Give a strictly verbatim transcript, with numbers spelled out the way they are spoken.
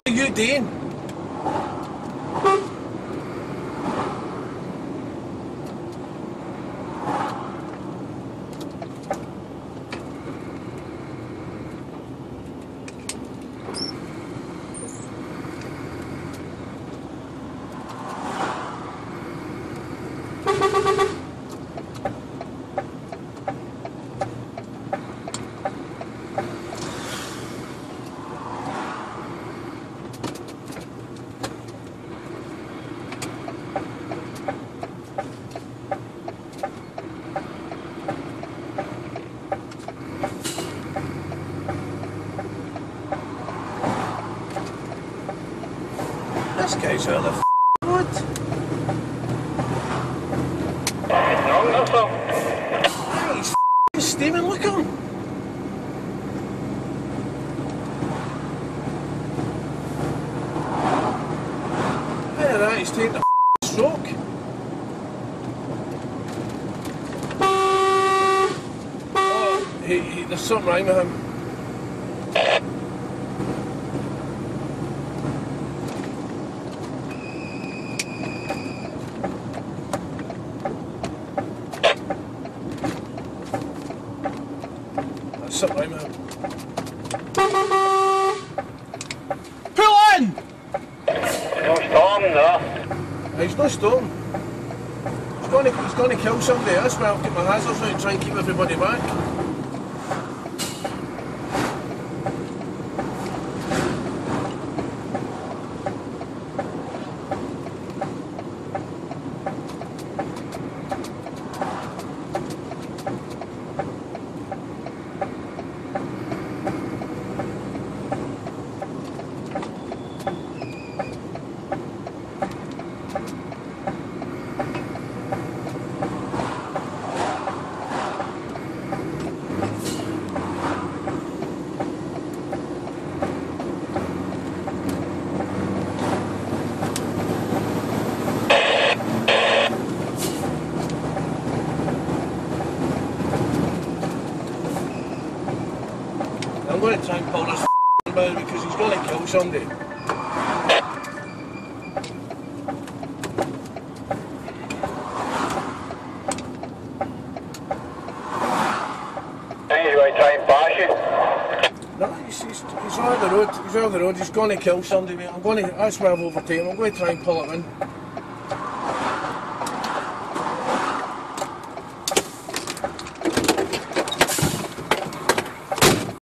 are you doing? This guy's out of the f***ing road. What's wrong there, sir? Aye, he's f***ing steaming, look at him. Look at that, he's taking a f***ing stroke. Oh, he, he, there's something wrong with him. Something wrong with him. Pull in! No storm there. He's no storm. He's going to, he's going to kill somebody. That's why I'll get my hazards out and try and keep everybody back. I'm going to try and pull this f***ing man because he's going to kill somebody. He's going to try and pass you. No, he's, he's, he's on the road. He's on the road. He's going to kill somebody, mate. I'm going to. That's why I've overtaken him. I'm going to try and pull it in.